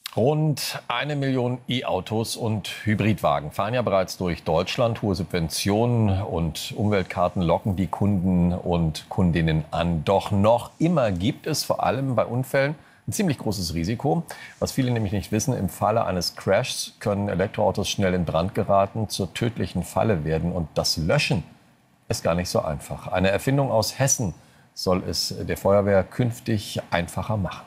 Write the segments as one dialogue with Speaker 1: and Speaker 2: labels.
Speaker 1: Rund 1 Million E-Autos und Hybridwagen fahren ja bereits durch Deutschland. Hohe Subventionen und Umweltkarten locken die Kunden und Kundinnen an. Doch noch immer gibt es vor allem bei Unfällen ein ziemlich großes Risiko. Was viele nämlich nicht wissen, im Falle eines Crashs können Elektroautos schnell in Brand geraten, zur tödlichen Falle werden. Und das Löschen ist gar nicht so einfach. Eine Erfindung aus Hessen soll es der Feuerwehr künftig einfacher machen.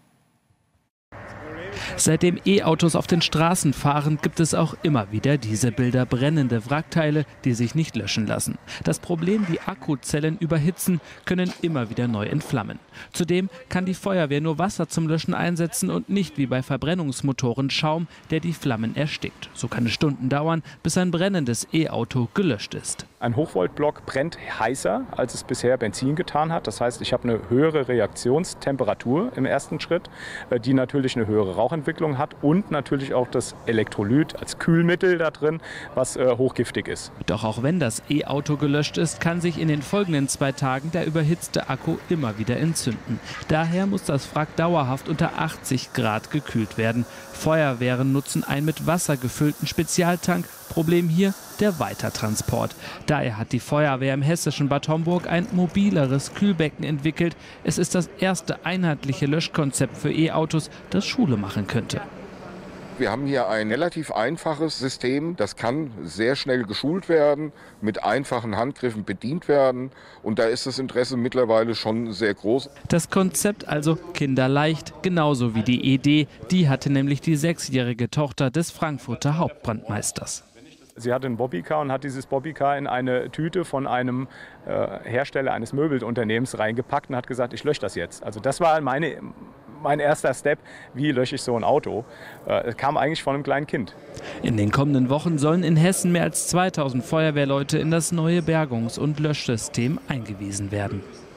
Speaker 2: Seitdem E-Autos auf den Straßen fahren, gibt es auch immer wieder diese Bilder, brennende Wrackteile, die sich nicht löschen lassen. Das Problem, die Akkuzellen überhitzen, können immer wieder neu entflammen. Zudem kann die Feuerwehr nur Wasser zum Löschen einsetzen und nicht wie bei Verbrennungsmotoren Schaum, der die Flammen erstickt. So kann es Stunden dauern, bis ein brennendes E-Auto gelöscht ist.
Speaker 3: Ein Hochvoltblock brennt heißer, als es bisher Benzin getan hat. Das heißt, ich habe eine höhere Reaktionstemperatur im ersten Schritt, die natürlich eine höhere Rauchentwicklung hat und natürlich auch das Elektrolyt als Kühlmittel da drin, was hochgiftig ist.
Speaker 2: Doch auch wenn das E-Auto gelöscht ist, kann sich in den folgenden 2 Tagen der überhitzte Akku immer wieder entzünden. Daher muss das Wrack dauerhaft unter 80 Grad gekühlt werden. Feuerwehren nutzen einen mit Wasser gefüllten Spezialtank. Problem hier der Weitertransport. Daher hat die Feuerwehr im hessischen Bad Homburg ein mobileres Kühlbecken entwickelt. Es ist das erste einheitliche Löschkonzept für E-Autos, das Schule machen könnte.
Speaker 4: Wir haben hier ein relativ einfaches System, das kann sehr schnell geschult werden, mit einfachen Handgriffen bedient werden und da ist das Interesse mittlerweile schon sehr groß.
Speaker 2: Das Konzept also kinderleicht, genauso wie die Idee. Die hatte nämlich die 6-jährige Tochter des Frankfurter Hauptbrandmeisters.
Speaker 3: Sie hatte ein Bobbycar und hat dieses Bobbycar in eine Tüte von einem Hersteller eines Möbelunternehmens reingepackt und hat gesagt, ich lösche das jetzt. Also das war mein erster Step, wie lösche ich so ein Auto. Es kam eigentlich von einem kleinen Kind.
Speaker 2: In den kommenden Wochen sollen in Hessen mehr als 2000 Feuerwehrleute in das neue Bergungs- und Löschsystem eingewiesen werden.